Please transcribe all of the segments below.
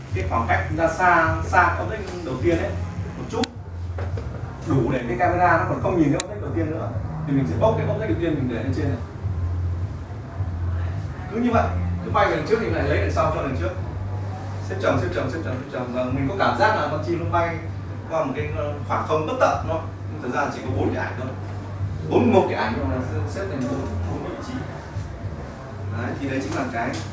cái khoảng cách ra xa xa object đầu tiên ấy một chút, đủ để cái camera nó còn không nhìn thấy object đầu tiên nữa, thì mình sẽ bốc cái object đầu tiên mình để lên trên này. Cứ như vậy, cứ bay về đằng trước thì lại lấy đằng sau cho đằng trước, xếp chồng và mình có cảm giác là con chim nó bay qua một cái khoảng không bất tận thôi. Thực ra chỉ có 4 cái ảnh thôi, 41 cái ảnh nhưng mà xếp thành 4 vị trí. Đấy, thì đấy chính là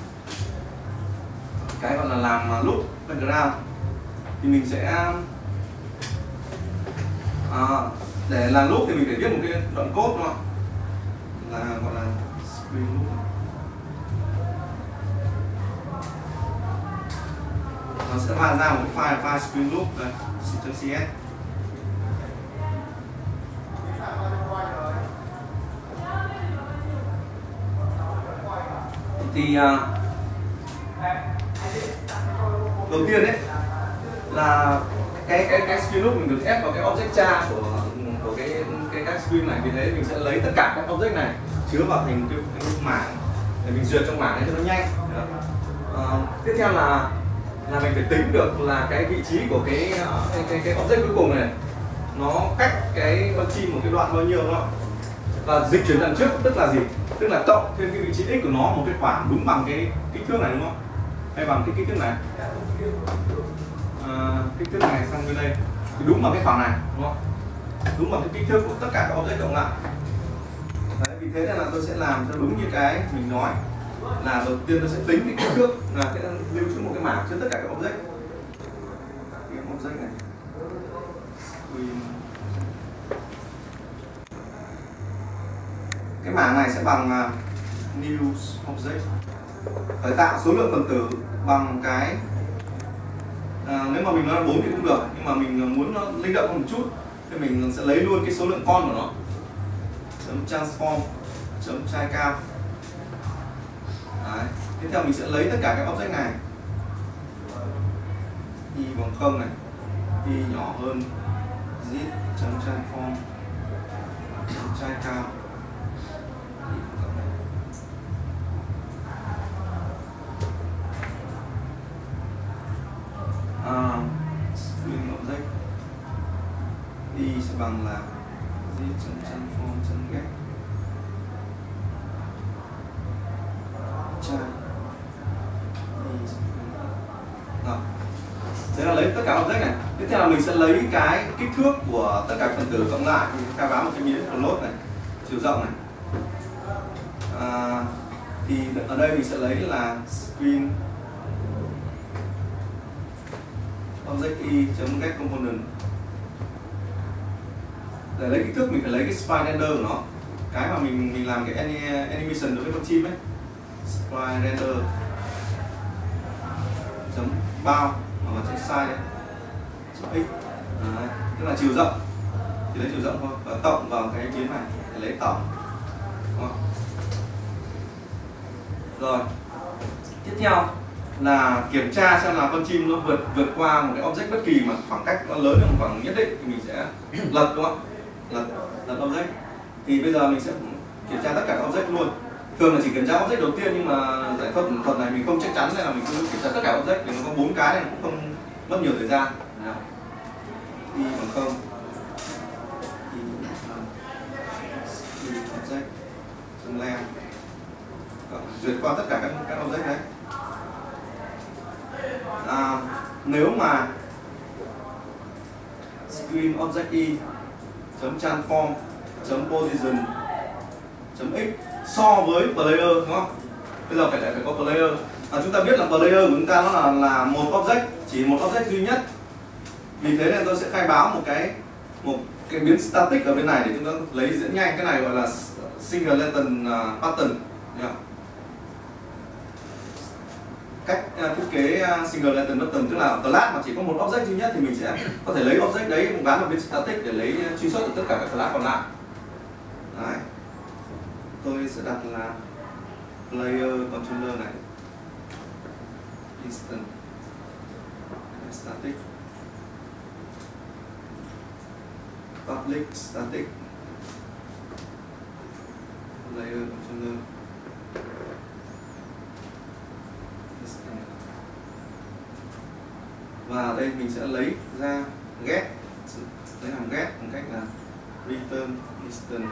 cái gọi là làm loop background. Thì mình sẽ để làm loop thì mình phải viết một cái đoạn code đúng không? Là gọi là screen loop. Nó sẽ ra một cái file screen loop đây, .cs. Thì đầu tiên đấy là cái screen loop mình được ép vào cái object cha của cái screen này, vì thế mình sẽ lấy tất cả các object này chứa vào thành cái mảng để mình duyệt trong mảng này cho nó nhanh. Tiếp theo là mình phải tính được là cái vị trí của cái object cuối cùng này nó cách cái con chim một cái đoạn bao nhiêu đó, và dịch chuyển đằng trước tức là gì? Tức là cộng thêm cái vị trí x của nó một cái khoảng đúng bằng cái kích thước này đúng không? Hay bằng cái kích thước này, kích thước này sang bên đây thì đúng bằng cái khoảng này đúng không? Đúng bằng cái kích thước của tất cả các object cộng lại. Đấy, vì thế nên là tôi sẽ làm cho đúng như cái mình nói, là đầu tiên tôi sẽ tính cái kích thước, là sẽ lưu trữ một cái mảng trên tất cả các object. Cái object này cái mảng này sẽ bằng new object, phải tạo số lượng phần tử bằng cái nếu mà mình nói là 4 thì cũng được, nhưng mà mình muốn nó linh động hơn một chút thì mình sẽ lấy luôn cái số lượng con của nó, .transform .trai cao. Đấy. Tiếp theo mình sẽ lấy tất cả các object này, y bằng 0 này, y nhỏ hơn zip.transform trai cao, string object y sẽ bằng là zip.transform.get trai. Đấy là lấy tất cả object này. Tiếp theo là mình sẽ lấy cái kích thước của tất cả phần tử cộng lại, mình khai báo một cái miếng float này, chiều rộng này. Thì ở đây mình sẽ lấy là screen object y.get component. Để lấy kích thước mình phải lấy cái sprite render của nó, cái mà mình làm cái animation đối với con chim ấy. Sprite render chấm bao mà chấm size đấy, chấm x. Đấy, tức là chiều rộng thì lấy chiều rộng thôi, và tổng vào cái biến này để lấy tổng. Rồi tiếp theo là kiểm tra xem là con chim nó vượt qua một cái object bất kỳ mà khoảng cách nó lớn hơn một khoảng nhất định thì mình sẽ lật đúng không? Lật object. Thì bây giờ mình sẽ kiểm tra tất cả các object luôn. Thường là chỉ kiểm tra object đầu tiên, nhưng mà giải thuật này mình không chắc chắn nên là mình cứ kiểm tra tất cả object, vì nó có 4 cái này cũng không mất nhiều thời gian. Y bằng 0, object len duyệt qua tất cả các object đấy. Nếu mà screen object y .transform .position .x so với player đúng không? Bây giờ phải có player. Chúng ta biết là player của chúng ta nó là một object, chỉ một object duy nhất. Vì thế nên tôi sẽ khai báo một cái biến static ở bên này để chúng ta lấy diễn nhanh. Cái này gọi là singleton pattern. Cách thiết kế singleton pattern tức là class mà chỉ có một object duy nhất thì mình sẽ có thể lấy object đấy gắn vào biến static để lấy truy xuất được tất cả các class còn lại. Đấy. Tôi sẽ đặt là player controller này, instant static, public static, player controller, instant Và ở đây mình sẽ lấy ra get, lấy hàm get bằng cách là return instance.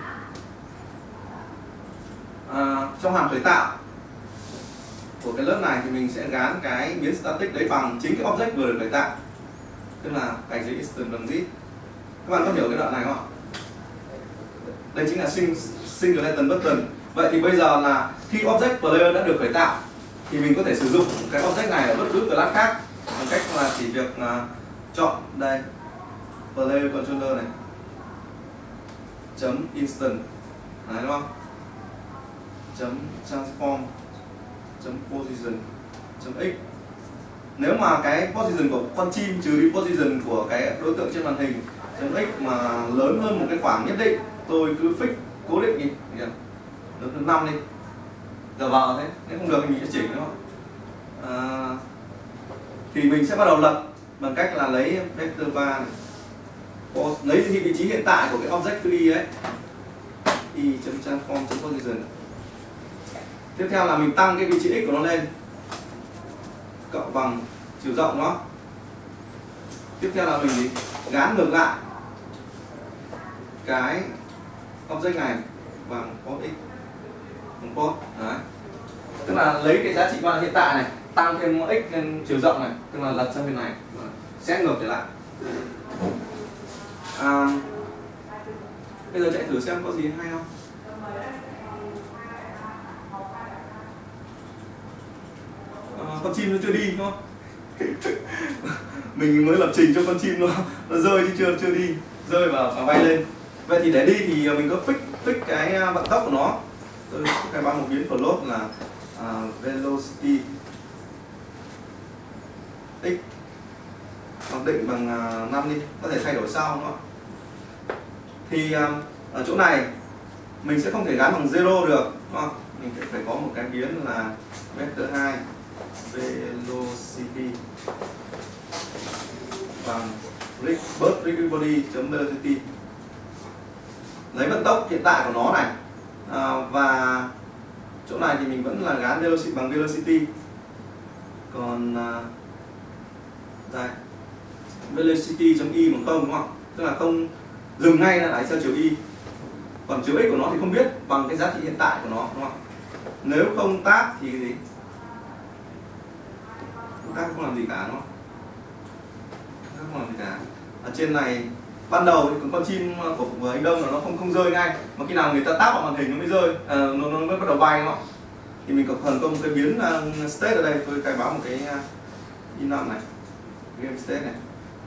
Trong hàm khởi tạo của cái lớp này thì mình sẽ gán cái biến static đấy bằng chính cái object vừa được khởi tạo, tức là gạch dưới instance bằng zip. Các bạn có hiểu cái đoạn này không ạ? Đây chính là singleton button. Vậy thì bây giờ là khi object player đã được khởi tạo thì mình có thể sử dụng cái object này ở bất cứ class khác bằng cách là chỉ việc chọn đây player controller này chấm instant, đấy, đúng không? Chấm transform chấm position chấm x. Nếu mà cái position của con chim trừ đi position của cái đối tượng trên màn hình chấm x mà lớn hơn một cái khoảng nhất định, tôi cứ fix cố định đi, lớn hơn 5 đi, giờ vào thế, nếu không được thì mình sẽ chỉnh, đúng không? Thì mình sẽ bắt đầu lật bằng cách là lấy vector 3 này, lấy vị trí hiện tại của cái object cứ y ấy, y.transform position. Tiếp theo là mình tăng cái vị trí x của nó lên, cộng bằng chiều rộng nó. Tiếp theo là mình gán ngược lại cái object này bằng port x, bằng port. Đấy. Tức là lấy cái giá trị quan hiện tại này, tăng thêm x lên chiều rộng này, tức là lật sang bên này, xét ngược trở lại. Bây giờ chạy thử xem có gì hay không. Con chim nó chưa đi, đúng không? Mình mới lập trình cho con chim nó rơi chứ chưa đi, rơi và bay lên. Vậy thì để đi thì mình có fix cái vận tốc của nó. Tôi khai báo một biến float là velocity x mặc định bằng 5 đi, có thể thay đổi sau, đúng không? Thì ở chỗ này mình sẽ không thể gắn bằng 0 được, đúng không? Mình phải có một cái biến là vector 2 velocity bằng birth everybody velocity, lấy vận tốc hiện tại của nó này, và chỗ này thì mình vẫn là gán velocity bằng velocity, còn đây velocity.y bằng 0, đúng không? Tức là không dừng ngay lại theo chiều y, còn chiều x của nó thì không biết bằng cái giá trị hiện tại của nó, đúng không? Nếu không tab thì gì? Tab không làm gì cả, đúng không? Tab không làm gì cả. Ở trên này ban đầu thì con chim của anh Đông là nó không rơi ngay, mà khi nào người ta tap vào màn hình nó mới rơi, nó mới bắt đầu bay, đúng không? Thì mình cần có một cái biến state ở đây, tôi khai báo một cái inline này, game state này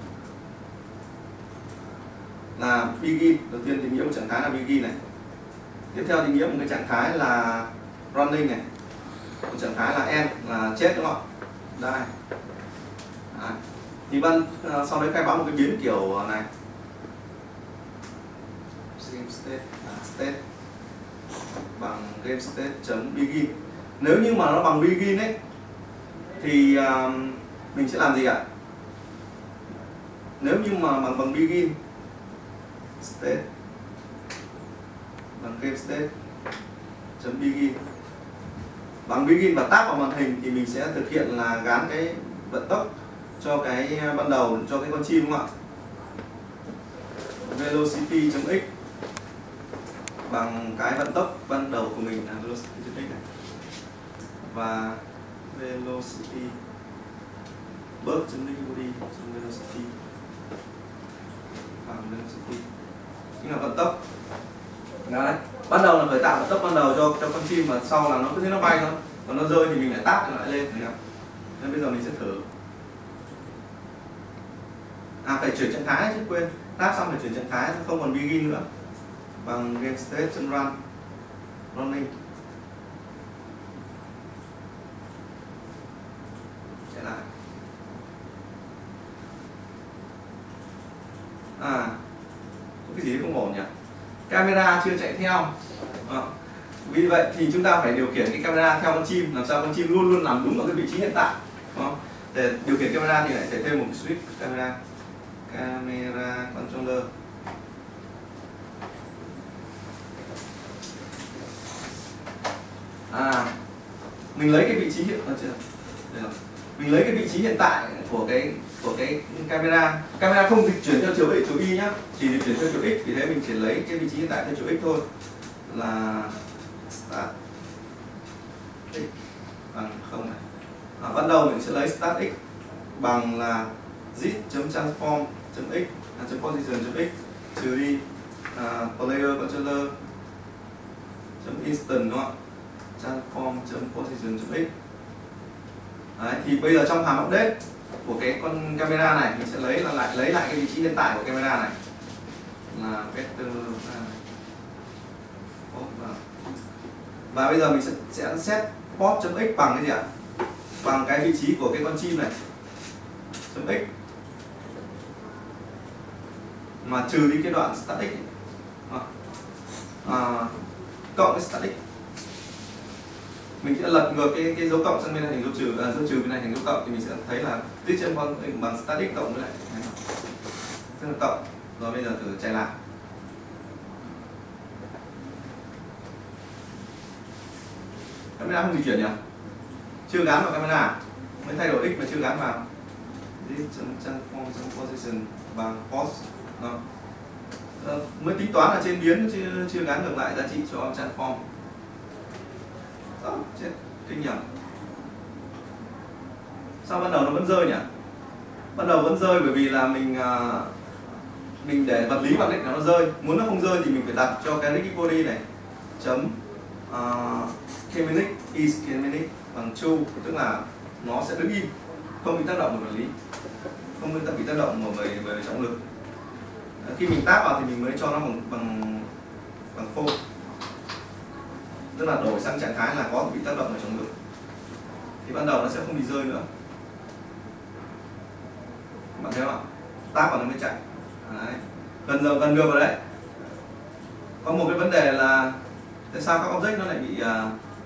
là begin. Đầu tiên thì nghĩa một trạng thái là begin này, tiếp theo thì nghĩa một cái trạng thái là running này, một trạng thái là end là chết, đúng không? Đây. Đấy. Thì sau đấy khai báo một cái biến kiểu này, game state state bằng game state chấm begin. Nếu như mà nó bằng begin ấy thì mình sẽ làm gì ạ? Nếu như mà bằng begin state bằng game state chấm begin, bằng begin và tab vào màn hình thì mình sẽ thực hiện là gán cái vận tốc cho cái ban đầu cho cái con chim, đúng không ạ? Velocity chấm x bằng cái vận tốc ban đầu của mình là velocity chấm x này, và velocity birth chấm body chấm velocity bằng velocity chính là vận tốc. Đấy. Ban đầu là khởi tạo vận tốc ban đầu cho con chim, mà sau là nó cứ thế nó bay thôi, còn nó rơi thì mình lại táp lại lên, thấy không? Nên bây giờ mình sẽ thử. Phải chuyển trạng thái chứ, quên, táp xong phải chuyển trạng thái, không còn begin nữa, bằng game state run running. Trở lại. Có cái gì không ổn nhỉ? Camera chưa chạy theo. Vì vậy thì chúng ta phải điều khiển cái camera theo con chim, làm sao con chim luôn luôn nằm đúng ở cái vị trí hiện tại, đúng không? Để điều khiển camera thì lại phải thêm một switch camera controller. Mình lấy cái vị trí hiện mình lấy cái vị trí hiện tại của cái camera không dịch chuyển theo chiều x chiều y nhá, chỉ dịch chuyển theo chiều x, vì thế mình chỉ lấy cái vị trí hiện tại theo chiều x thôi, là start x bằng 0 này. Ban đầu mình sẽ lấy start x bằng là zip.transform.x .position.x trừ đi player controller .instant, đúng không? Transform.position.x. Đấy, thì bây giờ trong hàm update của cái con camera này mình sẽ lấy lại cái vị trí hiện tại của camera này là vector, và bây giờ mình sẽ set port.x bằng cái gì ạ? Bằng cái vị trí của cái con chim này .x mà trừ đi cái đoạn start x cộng cái start x. Mình sẽ lật ngược cái dấu cộng sang bên này thành dấu trừ, dấu trừ bên này thành dấu cộng, thì mình sẽ thấy là tích chân bằng start x cộng với lại tức là cộng. Rồi bây giờ thử chạy lại. Camera không di chuyển nhỉ? Chưa gắn vào camera, mới thay đổi x mà chưa gắn vào. Transform.position bằng post. Mới tính toán là trên biến chưa gắn được lại giá trị cho transform. Đó, chết, kinh nhỉ. Sao ban đầu nó vẫn rơi nhỉ? Ban đầu vẫn rơi bởi vì là mình để vật lý vào định là nó rơi. Muốn nó không rơi thì mình phải đặt cho cái Ricky body này chấm Kemenic is Kemenic bằng true, tức là nó sẽ đứng im, không bị tác động bởi vật lý, không bị tác động bởi trọng lực. Khi mình tap vào thì mình mới cho nó bằng phô, tức là đổi sang trạng thái là có bị tác động bởi trọng lực, thì ban đầu nó sẽ không bị rơi nữa. Bạn thấy không ạ? Tap vào nó mới chạy. Đấy. Gần được rồi đấy. Có một cái vấn đề là tại sao các object nó lại bị